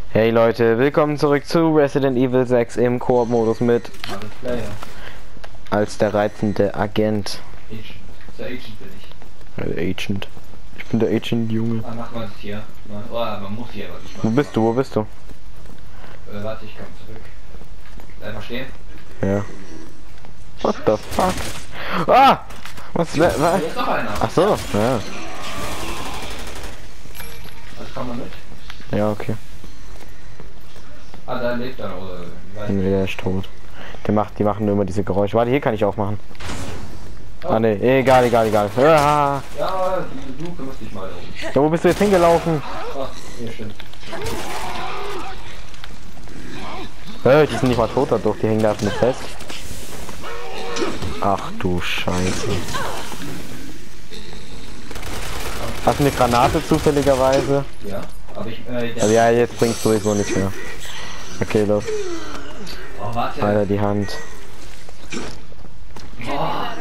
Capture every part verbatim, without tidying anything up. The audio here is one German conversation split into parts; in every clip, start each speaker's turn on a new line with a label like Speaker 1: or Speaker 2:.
Speaker 1: Hey Leute, willkommen zurück zu Resident Evil sechs im Koop-Modus mit als der reizende Agent.
Speaker 2: Agent. Der Agent bin ich.
Speaker 1: Der Agent. Ich bin der Agent, Junge.
Speaker 2: Ah, mach mal das hier. Man, oh, man muss hier aber nicht
Speaker 1: Wo bist du? Wo bist du?
Speaker 2: Äh, warte, ich komm zurück. Einfach stehen.
Speaker 1: Ja. What the fuck? Ah! Was? Was?
Speaker 2: Da ist noch einer.
Speaker 1: Ach so, ja.
Speaker 2: Also komm mal mit.
Speaker 1: Ja, okay.
Speaker 2: Ah, da lebt er oder? Weiß
Speaker 1: Nee, der ist tot. Der macht, die machen nur immer diese Geräusche. Warte, hier kann ich aufmachen.
Speaker 2: oh.
Speaker 1: Ah ne, egal, egal, egal. Ah.
Speaker 2: Ja, du, du kümmerst dich mal darum.
Speaker 1: Ja, wo bist du jetzt hingelaufen?
Speaker 2: Ach, hier stimmt.
Speaker 1: Äh, die sind nicht mal tot dadurch, die hängen da mit fest. Ach du Scheiße. Hast du eine Granate zufälligerweise?
Speaker 2: Ja, aber ich, äh, der
Speaker 1: Also ja, jetzt bringst du sowieso nicht mehr. Okay, los.
Speaker 2: Oh, warte.
Speaker 1: Alter, die Hand.
Speaker 2: Oh,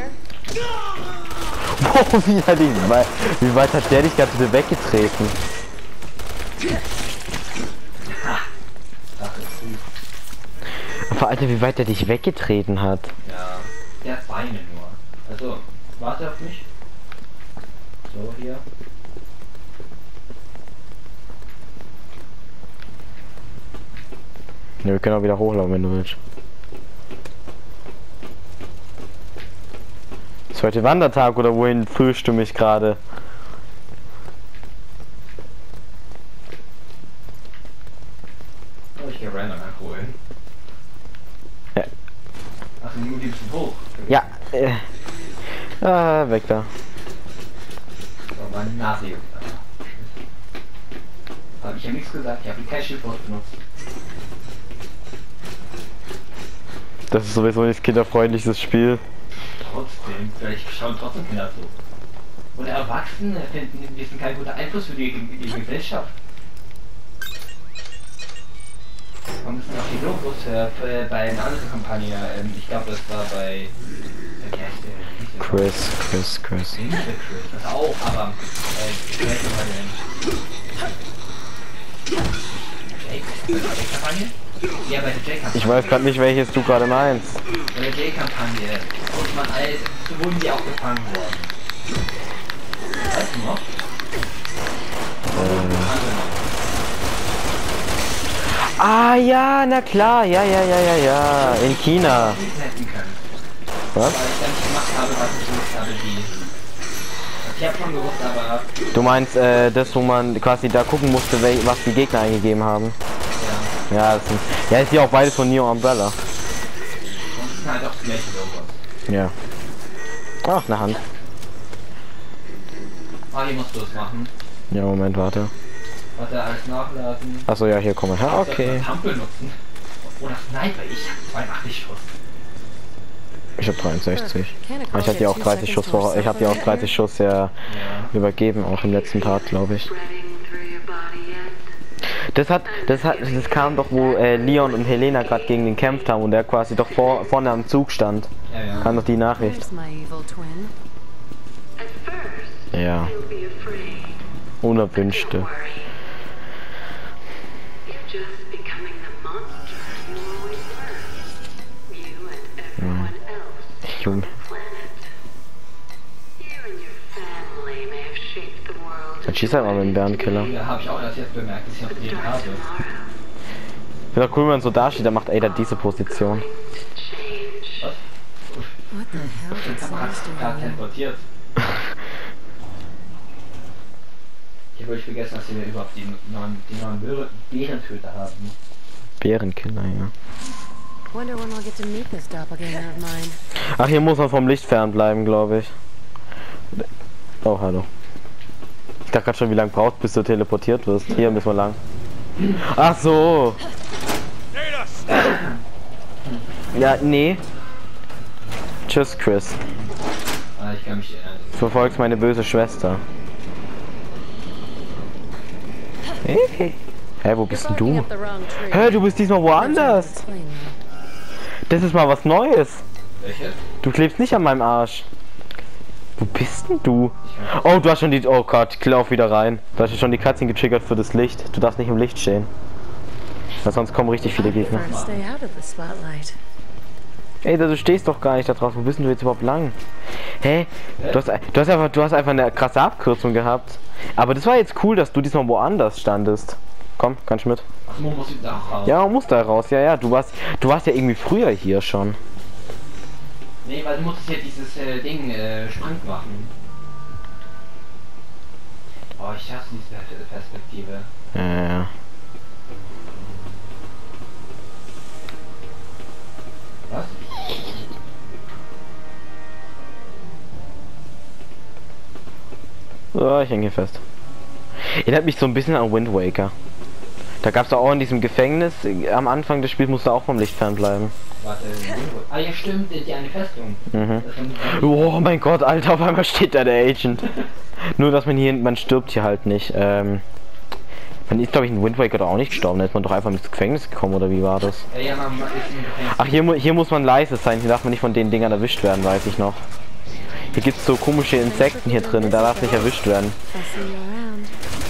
Speaker 1: Boah, wie, hat die, wie weit hat der dich gerade bitte weggetreten?
Speaker 2: das ist gut.
Speaker 1: Aber Alter, wie weit der dich weggetreten hat.
Speaker 2: Ja, der hat Beine nur. Also, warte auf mich. So, hier.
Speaker 1: Ja, wir können auch wieder hochlaufen, wenn du willst. Ist heute Wandertag oder wohin fühlst du mich gerade?
Speaker 2: Oh, ich geh random abholen.
Speaker 1: Ja.
Speaker 2: Ach, nur die bisschen hoch.
Speaker 1: Ja, äh. Ah, weg da.
Speaker 2: So, meine Nase juckt. Hab ich ja nichts gesagt, ich habe kein Schiffwort benutzt.
Speaker 1: Das ist sowieso nicht kinderfreundliches Spiel.
Speaker 2: Trotzdem, vielleicht schauen trotzdem Kinder so. Oder Erwachsene finden, wir sind kein guter Einfluss für die, die Gesellschaft. Man müssen auch die Logos für, für, bei einer anderen Kampagne, ähm, ich glaube das war bei... Äh, wie heißt der? Wie hieß der?
Speaker 1: Chris, Chris, Chris.
Speaker 2: Nee, nicht der Chris, das auch, aber... Äh, wie heißt der denn? Jake? Bei der Jake-Kampagne? Ja, bei der Jake-Kampagne.
Speaker 1: Ich weiß gerade nicht, welches du gerade meinst.
Speaker 2: Bei der Jake-Kampagne. Und man alles, so wurden die auch gefangen worden. Weißt du noch?
Speaker 1: Ah ja, na klar, ja, ja, ja, ja, ja, in China. Was?
Speaker 2: Weil ich dann nicht gemacht habe, was ich gemacht habe, die... Ich hab schon gewusst, aber...
Speaker 1: Du meinst äh, das, wo man quasi da gucken musste, wel was die Gegner eingegeben haben?
Speaker 2: Ja.
Speaker 1: Ja, das sind, ja, ist ja auch beides von Neo Umbrella.
Speaker 2: Und es sind halt auch die gleichen Logos.
Speaker 1: Ja. Ach, eine Hand.
Speaker 2: Ah, hier musst du es machen.
Speaker 1: Ja, Moment, warte.
Speaker 2: Warte, alles nachladen.
Speaker 1: Achso, ja, hier kommen wir. Ja,
Speaker 2: Soll ich
Speaker 1: okay.
Speaker 2: das Hampel nutzen? Oder Sniper, ich hab zweiundachtzig Schuss.
Speaker 1: Ich hab dreiundsechzig. Ich hatte ja auch dreißig Schuss vor. Ich habe ja auch dreißig Schuss ja,
Speaker 2: Ja.
Speaker 1: übergeben, auch im letzten Part, glaube ich. Das hat, das hat, das kam doch, wo äh, Leon und Helena gerade gegen den gekämpft haben und der quasi doch vor, vorne am Zug stand.
Speaker 2: Ja, ja.
Speaker 1: Kam doch die Nachricht. Ja. Unerwünschte. Hm. Junge. Dann schießt halt mal mit dem Bärenkiller.
Speaker 2: Ja, hab ich auch erst jetzt bemerkt, dass ich auf den habe.
Speaker 1: Wäre doch cool, wenn man so dasteht, dann macht Ada diese Position.
Speaker 2: Was? Ich hab gerade teleportiert. Ich habe euch vergessen, dass wir überhaupt die neuen, die neuen Bären- Bärentöter haben.
Speaker 1: Bärenkiller, ja.
Speaker 3: Wonder when we'll get to meet this doppelganger of mine.
Speaker 1: Ach, hier muss man vom Licht fernbleiben, glaube ich. Oh, hallo. Ich dachte gerade schon, wie lange braucht, bis du teleportiert wirst. Hier müssen wir lang. Ach so. Ja, nee. Tschüss, Chris.
Speaker 2: Ah, ich kann mich erinnern.
Speaker 1: Du verfolgst meine böse Schwester. Hey. Hä, wo bist denn du? Hä, du bist diesmal woanders. Das ist mal was Neues.
Speaker 2: Welches?
Speaker 1: Du klebst nicht an meinem Arsch. Wo bist denn du? Oh, du hast schon die... Oh Gott, lauf wieder rein. Du hast schon die Cutscene getriggert für das Licht. Du darfst nicht im Licht stehen. Weil sonst kommen richtig viele Gegner.
Speaker 3: Prefer to stay out of the spotlight.
Speaker 1: Ey, du stehst doch gar nicht da drauf. Wo bist denn du jetzt überhaupt lang? Hä? Du hast, du hast einfach, du hast einfach eine krasse Abkürzung gehabt. Aber das war jetzt cool, dass du diesmal woanders standest. Komm, kannst du mit?
Speaker 2: Ach, man muss da raus.
Speaker 1: Ja, man muss da raus. Ja, ja. Du warst, du warst ja irgendwie früher hier schon.
Speaker 2: Nee, weil du musstest ja dieses äh, Ding äh, Sprint machen. Oh, ich hasse diese Per- Perspektive.
Speaker 1: Ja, ja, ja.
Speaker 2: Was?
Speaker 1: So, ich hänge hier fest. Erinnert mich so ein bisschen an Wind Waker. Da gab es auch in diesem Gefängnis, äh, am Anfang des Spiels musst du auch vom Licht fernbleiben.
Speaker 2: Warte, ah ja stimmt, die eine Festung.
Speaker 1: Mhm.
Speaker 2: Das sind-
Speaker 1: Oh mein Gott, Alter, auf einmal steht da der Agent. Nur, dass man hier, man stirbt hier halt nicht. Ähm, man ist, glaube ich, in Wind Waker auch nicht gestorben. Da ist man doch einfach ins Gefängnis gekommen, oder wie war das?
Speaker 2: Ja, ja, man ist im Gefängnis.
Speaker 1: Ach, hier, mu- hier muss man leise sein. Hier darf man nicht von den Dingern erwischt werden, weiß ich noch. Hier gibt es so komische Insekten hier drin, da darf nicht erwischt werden.
Speaker 3: I'll see you around.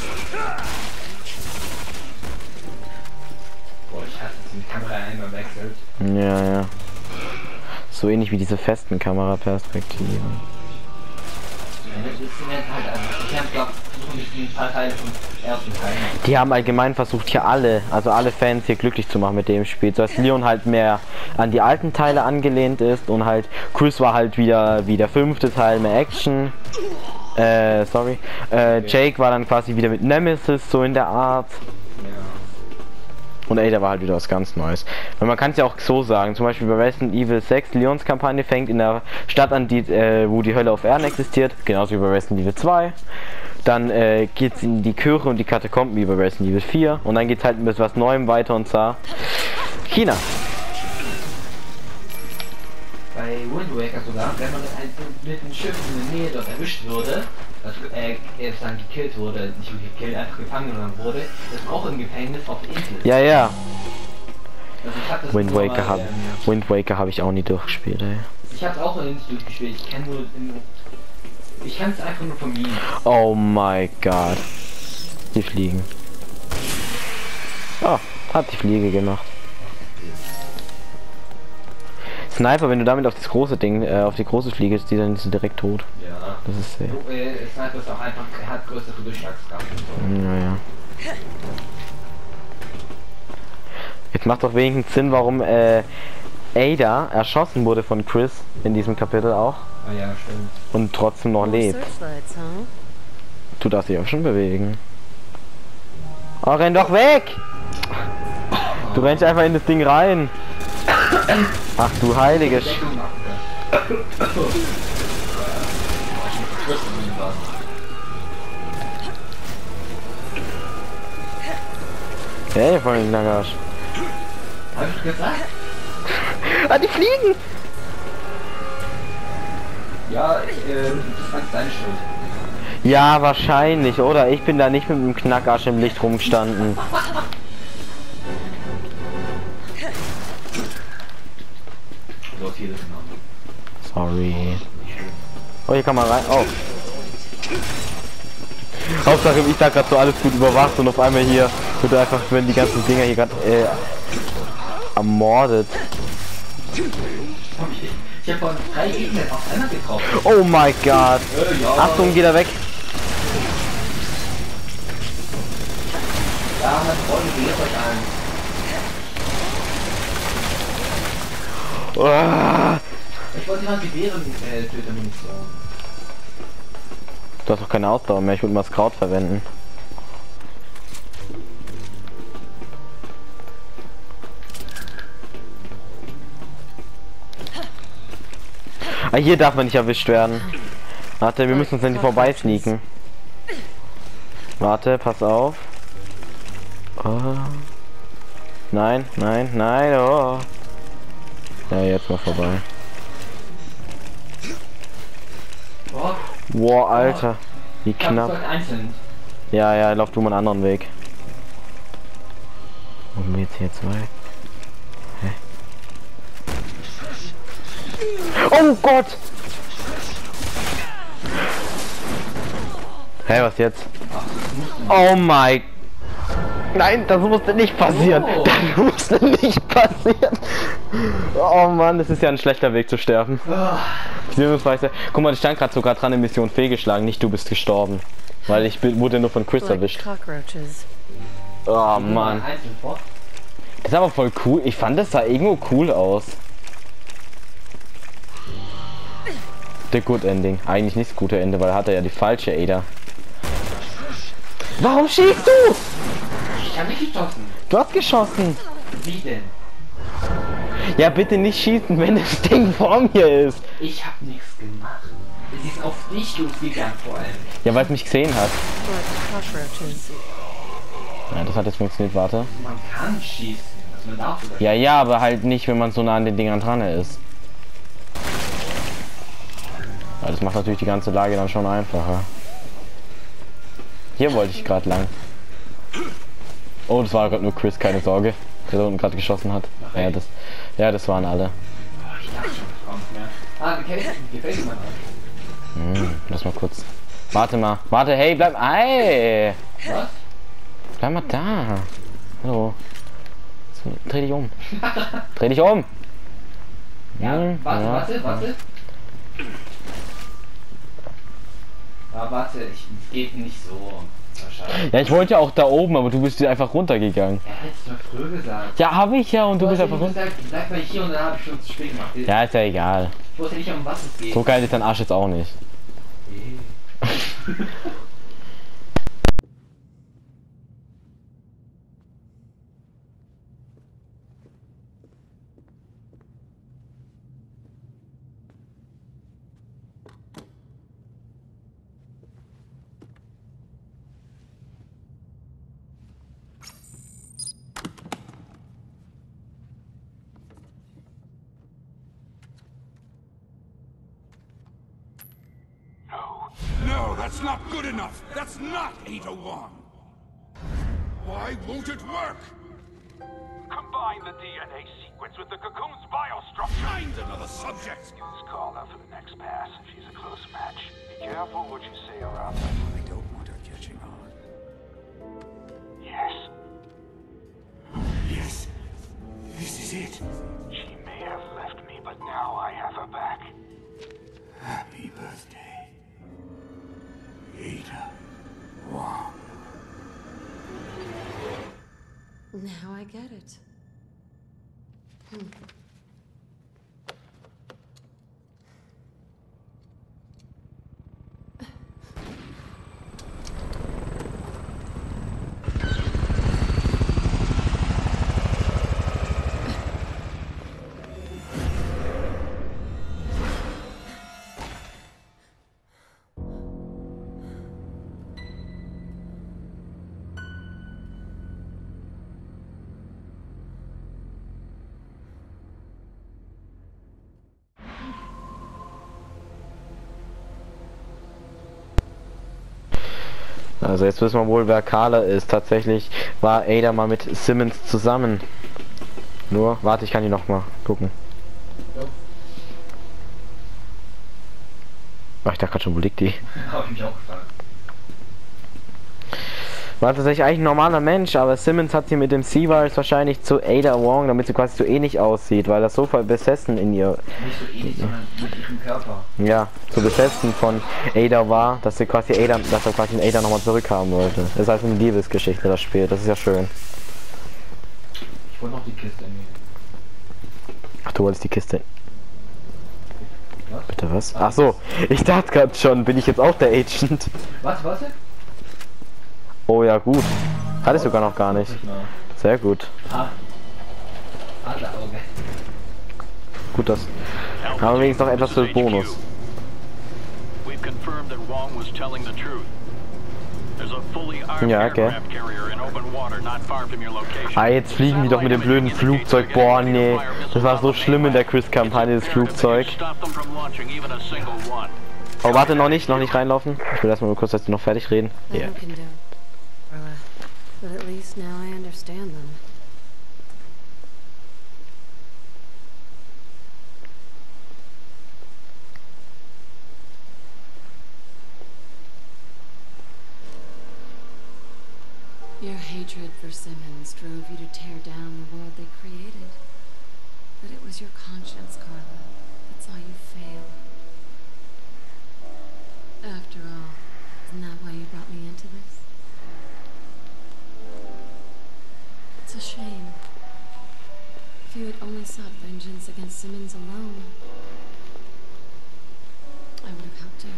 Speaker 2: Boah, ich hasse es, wenn die Kamera einmal wechselt.
Speaker 1: Ja, ja. So ähnlich wie diese festen Kameraperspektiven.
Speaker 2: Ja, das ist halt einfach. Ich habe glaube ich ein paar Teile vom ersten Teil.
Speaker 1: Die haben allgemein versucht, hier alle, also alle Fans hier glücklich zu machen mit dem Spiel. So dass Leon halt mehr an die alten Teile angelehnt ist und halt Chris war halt wieder wie der fünfte Teil mehr Action. Äh, sorry. Äh, Jake war dann quasi wieder mit Nemesis, so in der Art.
Speaker 2: Ja.
Speaker 1: Und ey, da war halt wieder was ganz Neues. Weil man kann es ja auch so sagen, zum Beispiel bei Resident Evil sechs, Leons Kampagne fängt in der Stadt an, die, äh, wo die Hölle auf Erden existiert, genauso wie bei Resident Evil zwei. Dann äh, geht es in die Kirche und die Katakomben wie bei Resident Evil vier. Und dann geht es halt mit was Neuem weiter und zwar China.
Speaker 2: Bei Wind Waker sogar, wenn man ein, mit dem Schiff in der Nähe dort erwischt würde, also äh, er dann gekillt wurde, nicht wirklich gekillt, einfach gefangen genommen wurde, ist man auch im Gefängnis auf der Insel.
Speaker 1: Ja, ja.
Speaker 2: Also ich hab das
Speaker 1: Wind
Speaker 2: nur
Speaker 1: Waker
Speaker 2: mal,
Speaker 1: habe
Speaker 2: ähm,
Speaker 1: Wind Waker habe ich auch nie durchgespielt, ey.
Speaker 2: Ich hab's auch nicht durchgespielt, ich kenn nur in, ich kann's einfach nur von mir.
Speaker 1: Oh my god. Die fliegen. Oh, hat die Fliege gemacht. Sniper, wenn du damit auf das große Ding, äh, auf die große Fliege ist, die dann ist sie direkt tot.
Speaker 2: Ja.
Speaker 1: Das ist sehr.
Speaker 2: So, äh, Sniper ist auch einfach, er hat größere Durchschlagskraft und so.
Speaker 1: Naja. Jetzt macht doch wenigstens Sinn, warum äh, Ada erschossen wurde von Chris in diesem Kapitel auch
Speaker 2: Ah ja, stimmt.
Speaker 1: und trotzdem noch
Speaker 3: More
Speaker 1: lebt.
Speaker 3: searchlights, huh?
Speaker 1: Du darfst dich auch schon bewegen. Oh, renn doch weg! Du rennst einfach in das Ding rein. Ach du heilige Sch
Speaker 2: Deckung machen, ja.
Speaker 1: Hey, von den Nagash.
Speaker 2: Hab ich gesagt?
Speaker 1: Ah, die fliegen!
Speaker 2: Ja, äh, das ist deine Schuld.
Speaker 1: Ja, wahrscheinlich, oder? Ich bin da nicht mit dem Knackarsch im Licht rumgestanden.
Speaker 2: So viel ist genommen.
Speaker 1: Sorry. Oh, hier kann man rein. Oh. Hauptsache, ich sag grad so alles gut überwacht und auf einmal hier wird einfach, wenn die ganzen Dinger hier gerade äh, ermordet.
Speaker 2: Ich hab von drei Gegnern auf einmal getroffen.
Speaker 1: Oh my god.
Speaker 2: Äh, ja.
Speaker 1: Achtung, geht er weg.
Speaker 2: Ja, mein Freund, gewehrt euch an.
Speaker 1: Ah.
Speaker 2: Ich wollte mal Gewehren, äh, Tötermunition.
Speaker 1: Du hast doch keine Ausdauer mehr, ich würde mal das Kraut verwenden. Ah, hier darf man nicht erwischt werden. Warte, wir müssen uns an die vorbei sneaken. Warte, pass auf. Oh. Nein, nein, nein, oh. Ja, jetzt mal vorbei.
Speaker 2: Oh,
Speaker 1: Wow, Alter. Wie
Speaker 2: ich hab
Speaker 1: knapp.
Speaker 2: gesagt einzeln.
Speaker 1: Ja, ja, lauf du mal einen anderen Weg. Und jetzt hier zwei. Hä? Oh Gott! Hä, hey, was jetzt?
Speaker 2: Ach, das musst du nicht.
Speaker 1: Oh my... Nein, das musste nicht passieren.
Speaker 2: Oh.
Speaker 1: Das musste nicht passieren. Oh Mann, das ist ja ein schlechter Weg zu sterben. Beziehungsweise, guck mal, ich stand gerade sogar dran, in Mission fehlgeschlagen, nicht du bist gestorben. Weil ich bin, wurde nur von Chris
Speaker 3: Like
Speaker 1: erwischt.
Speaker 3: cockroaches.
Speaker 1: Oh Mann.
Speaker 2: Einzeln fort.
Speaker 1: Das ist aber voll cool. Ich fand, das sah irgendwo cool aus. The Good Ending. Eigentlich nicht das gute Ende, weil er hatte ja die falsche Ada. Warum schießt du?
Speaker 2: Ich habe nicht geschossen.
Speaker 1: Du hast geschossen.
Speaker 2: Wie denn?
Speaker 1: Ja, bitte nicht schießen, wenn das Ding vor mir ist.
Speaker 2: Ich habe nichts gemacht. Es ist auf dich losgegangen vor allem.
Speaker 1: Ja, weil es mich gesehen hat.
Speaker 3: Like cockroaches.
Speaker 1: Ja, das hat jetzt funktioniert, warte.
Speaker 2: Man kann schießen. Also man darf sogar.
Speaker 1: Ja, ja, aber halt nicht, wenn man so nah an den Dingern dran ist. Ja, das macht natürlich die ganze Lage dann schon einfacher. Hier wollte ich gerade lang. Oh, das war gerade nur Chris, keine Sorge. Der da unten gerade geschossen hat. Ja, das, ja, das waren alle.
Speaker 2: Oh, ich dachte schon, das kommt mehr. Ah, gefällt, gefällt mir mal.
Speaker 1: Hm, lass mal kurz. Warte mal. Warte, hey, bleib. Ey!
Speaker 2: Was?
Speaker 1: Bleib mal da. Hallo. So, dreh dich um. Dreh dich um.
Speaker 2: Ja,
Speaker 1: Hm,
Speaker 2: warte,
Speaker 1: ja.
Speaker 2: warte, warte. Ah, warte, ich, es geht nicht so. Wahrscheinlich.
Speaker 1: Ja, ich wollte ja auch da oben, aber du bist einfach runtergegangen.
Speaker 2: Er hätte es doch früher gesagt.
Speaker 1: Ja, habe ich ja und du,
Speaker 2: Du
Speaker 1: bist
Speaker 2: hast ja
Speaker 1: einfach runter.
Speaker 2: gesagt, bleib mal hier und dann habe ich schon zu spät gemacht.
Speaker 1: Ja, ist ja egal.
Speaker 2: Ich wusste nicht, um was es geht.
Speaker 1: So geil ist dein Arsch jetzt auch nicht.
Speaker 4: No, that's not good enough. That's not Ada Wong. Why won't it work?
Speaker 5: Combine the D N A sequence with the cocoon's biostructure.
Speaker 4: Find another subject.
Speaker 5: Use Carla for the next pass. She's a close match. Be careful what you say around her.
Speaker 4: I don't want her catching on.
Speaker 5: Yes,
Speaker 4: Yes, this is it.
Speaker 5: she may have left me, but now I have her back.
Speaker 4: Happy birthday, Ada Wong.
Speaker 3: Now I get it. Hmm.
Speaker 1: Also jetzt wissen wir wohl, wer Carla ist. Tatsächlich war Ada mal mit Simmons zusammen. Nur, warte, ich kann die noch mal gucken. Ach, ich dachte gerade schon, wo liegt die?
Speaker 2: Habe ich mich auch gefragt.
Speaker 1: War tatsächlich eigentlich ein normaler Mensch, aber Simmons hat sie mit dem C-Virus wahrscheinlich zu Ada Wong, damit sie quasi so ähnlich aussieht, weil das so voll besessen in ihr,
Speaker 2: Nicht so ähnlich, sondern mit ihrem Körper.
Speaker 1: ja, so besessen von Ada war, dass sie quasi Ada, dass er quasi Ada nochmal zurückhaben wollte. Das ist also eine Liebesgeschichte, das Spiel, das ist ja schön.
Speaker 2: Ich wollte noch die Kiste nehmen.
Speaker 1: Ach, du wolltest die Kiste.
Speaker 2: Was?
Speaker 1: Bitte was? Ach so, ich dachte gerade schon, bin ich jetzt auch der Agent?
Speaker 2: Was, warte?
Speaker 1: Oh ja, gut. Hatte ich sogar noch gar nicht. Sehr gut.
Speaker 2: Ah. Adlerauge.
Speaker 1: Gut, das. Haben wir wenigstens noch etwas für Bonus.
Speaker 5: We've confirmed that Wong was telling the truth. There's a fully armed
Speaker 1: Ja, okay.
Speaker 5: aircraft carrier in open water not far from your location.
Speaker 1: Ah, jetzt fliegen die doch mit dem blöden Flugzeug. Boah, nee. Das war so schlimm in der Chris-Kampagne, das Flugzeug.
Speaker 5: Stop them from launching even a single one.
Speaker 1: Oh, warte, noch nicht, noch nicht reinlaufen. Ich will erstmal kurz, dass die noch fertig reden. Ja.
Speaker 3: Nothing can do. Carla. But at least now I understand them. Your hatred hatred for Simmons drove you to tear down the world they created. But it was your conscience, Carla, that saw you fail. After all, isn't that why you brought me into this? It's a shame. If you had only sought vengeance against Simmons alone, I would have helped you.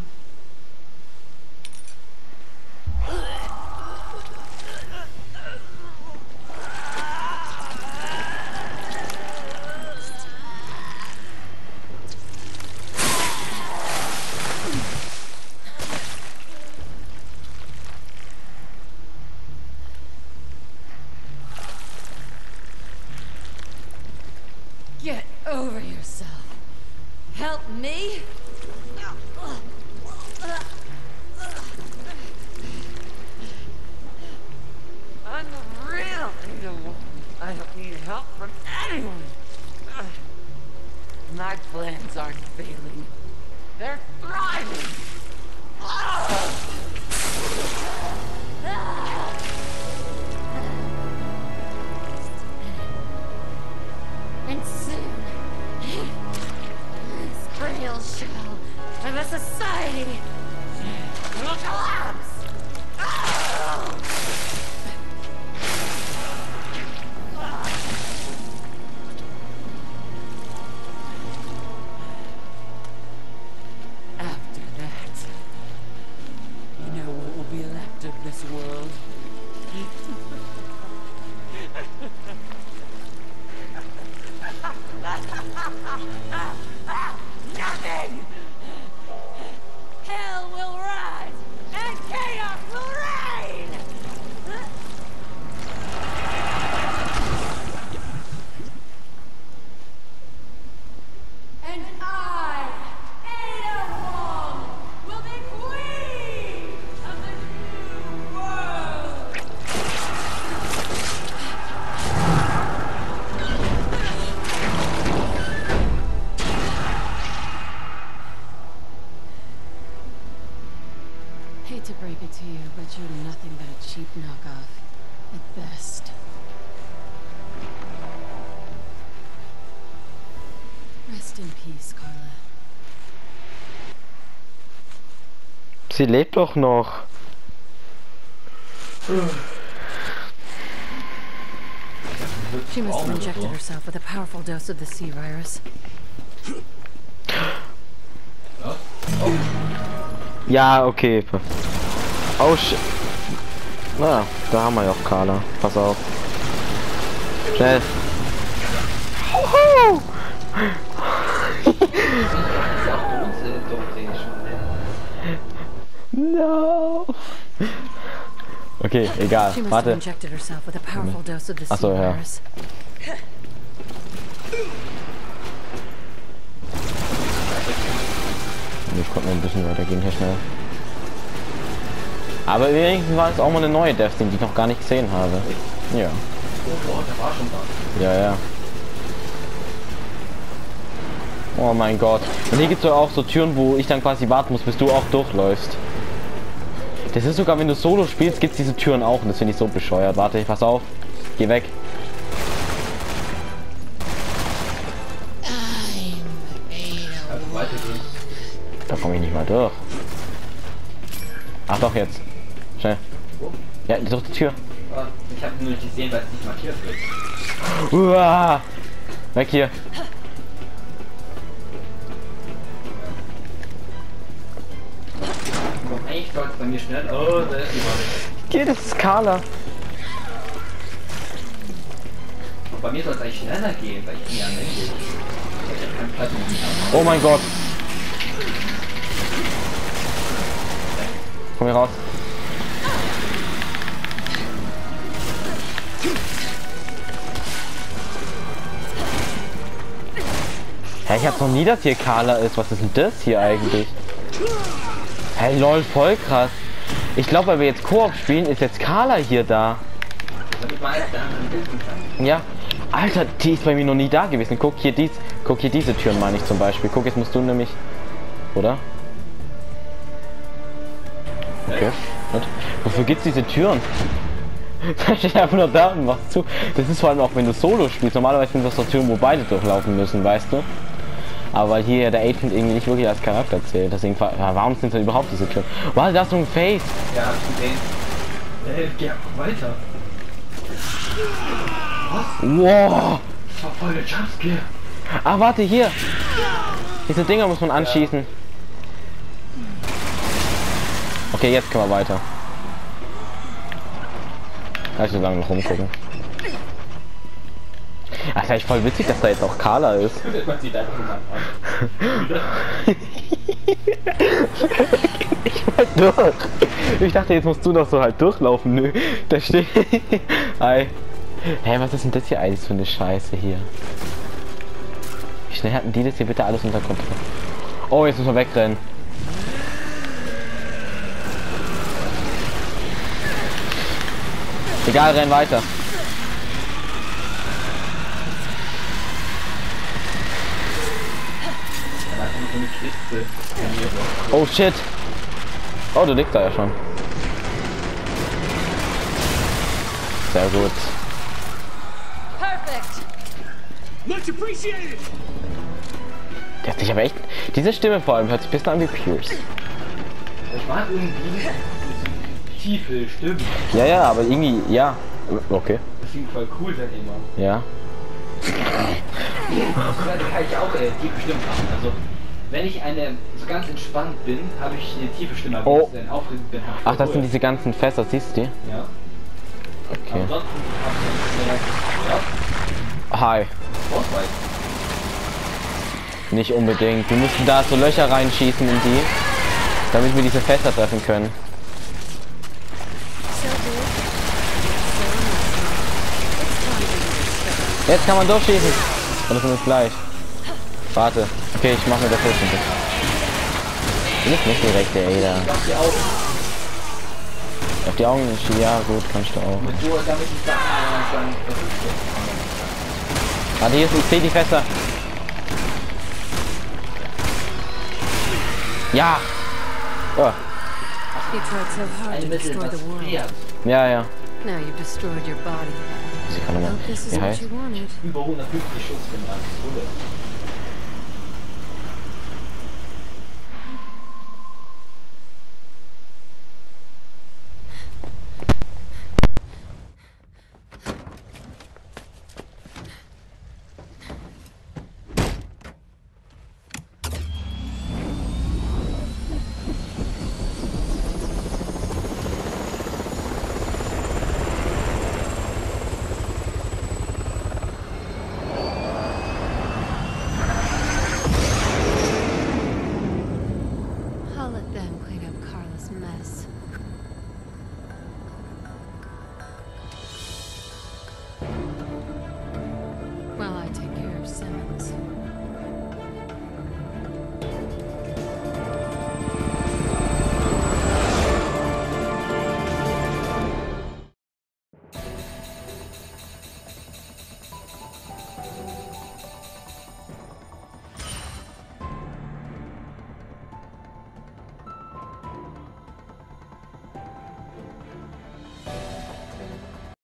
Speaker 3: Get over yourself. Help me? I'm a real Ada. I don't need help from anyone. My plans aren't failing. They're thriving. And soon, this frail shell of a society will collapse. After that, you know what will be left of this world? Nothing! Hell will rise, and chaos will reign! And I, Ada Wong, will be queen of the new world! Hate to break it to you, but you're nothing but a cheap knockoff, at best. Rest in peace, Carla.
Speaker 1: Sie lebt doch noch.
Speaker 3: She must have injected herself with a powerful dose of the C-virus.
Speaker 1: Ja, okay. Oh shit. Na, da haben wir ja auch Carla. Pass auf. Schnell. Hoho! No. Okay, egal.
Speaker 3: She must have
Speaker 1: Warte.
Speaker 3: injected herself with a powerful dose of the
Speaker 1: Ach so, ja.
Speaker 3: C-virus.
Speaker 1: Ich konnte noch ein bisschen weitergehen hier schnell. Aber wenigstens war es auch mal eine neue Destiny, die ich noch gar nicht gesehen habe. Ja.
Speaker 2: Oh, der war schon da.
Speaker 1: Ja, ja. Oh mein Gott. Und hier gibt es auch so Türen, wo ich dann quasi warten muss, bis du auch durchläufst. Das ist sogar, wenn du Solo spielst, gibt es diese Türen auch. Und das finde ich so bescheuert. Warte, ich pass auf. Geh weg. Da komme ich nicht mal durch. Ach doch, jetzt. Schnell. Ja, durch die Tür.
Speaker 2: Ich habe nur nicht gesehen, weil es nicht markiert wird.
Speaker 1: Uah. Weg hier.
Speaker 2: Eigentlich sollte es bei mir schnell. Oh, da ist jemand.
Speaker 1: Geht, das ist Carla.
Speaker 2: Und bei mir soll es eigentlich schneller gehen, weil ich bin ja männlich. Ich habe keinen Platz mehr.
Speaker 1: Oh mein Gott. Komm hier raus. Hä, ich hab noch nie, dass hier Carla ist. Was ist denn das hier eigentlich? Hey, lol, voll krass. Ich glaube, weil wir jetzt Koop spielen, ist jetzt Carla hier da. Ja. Alter, die ist bei mir noch nie da gewesen. Guck hier dies, guck hier diese Türen, meine ich zum Beispiel. Guck, jetzt musst du nämlich, oder? Okay. Und wofür gibt's diese Türen? Da steht einfach nur da und macht zu. Das ist vor allem auch, wenn du Solo spielst. Normalerweise sind das doch Türen, wo beide durchlaufen müssen, weißt du? Aber weil hier der Agent irgendwie nicht wirklich als Charakter zählt. Deswegen, ja, warum sind denn überhaupt diese Türen? Warte, da ist so ein Face.
Speaker 2: Ja, hab ich gesehen. Äh, geh einfach weiter. Was?
Speaker 1: Wow.
Speaker 2: Das war voll der Jumpscare.
Speaker 1: Ach, warte, hier. Diese Dinger muss man anschießen. Okay, jetzt können wir weiter. Kann ich so lange noch rumgucken. Ach, ist eigentlich voll witzig, dass da jetzt auch Carla ist.
Speaker 2: Man sieht einfach nur
Speaker 1: Ich wollte durch. Ich dachte, jetzt musst du doch so halt durchlaufen. Nö, da steht. Hi. Hey, was ist denn das hier alles für eine Scheiße hier? Wie schnell hatten die das hier bitte alles unter Kontrolle? Oh, jetzt müssen wir wegrennen. Egal, renn weiter. Oh shit. Oh, du liegst da ja schon. Sehr gut.
Speaker 4: Much appreciated.
Speaker 1: Der hat sich aber echt. Diese Stimme vor allem hört sich ein bisschen an wie Pierce.
Speaker 2: Ich mag irgendwie tiefe Stimmen.
Speaker 1: Ja, ja, aber irgendwie, ja. Okay.
Speaker 2: Das klingt voll cool dann immer.
Speaker 1: Ja.
Speaker 2: Das kann ich auch äh, tiefe Stimmen machen. Also, wenn ich eine so ganz entspannt bin, habe ich eine tiefe Stimme. Aber
Speaker 1: Oh.
Speaker 2: wenn ich dann aufgeregt bin, hab ich
Speaker 1: Ach, das
Speaker 2: cool.
Speaker 1: sind diese ganzen Fässer, siehst du die?
Speaker 2: Ja.
Speaker 1: Okay.
Speaker 2: Ansonsten hab ich ja.
Speaker 1: Hi.
Speaker 2: Ausweichen.
Speaker 1: Nicht unbedingt. Wir müssen da so Löcher reinschießen in die, damit wir diese Fässer treffen können. Jetzt kann man durchschießen. Und das ist gleich. Warte. Okay, ich mache mir das jetzt nicht. Nicht, nicht direkt, der Ada.
Speaker 2: Auf die Augen.
Speaker 1: Auf die Augen, ja gut, kannst du auch.
Speaker 2: Mit so, damit ich dann, äh, dann versuche.
Speaker 1: Warte, hier ist, ich sehe die Fässer. Ja. Oh.
Speaker 3: You tried so hard
Speaker 2: Ein
Speaker 3: to
Speaker 2: Mittel,
Speaker 3: destroy
Speaker 2: das
Speaker 3: the world.
Speaker 2: friert.
Speaker 1: Ja, ja.
Speaker 3: Now you've destroyed your body.
Speaker 1: Sie kann nochmal.
Speaker 3: Hope this is
Speaker 1: Wie
Speaker 3: what
Speaker 1: heißt?
Speaker 3: you wanted.
Speaker 2: Über hundertfünfzig Schuss gemacht. Oder?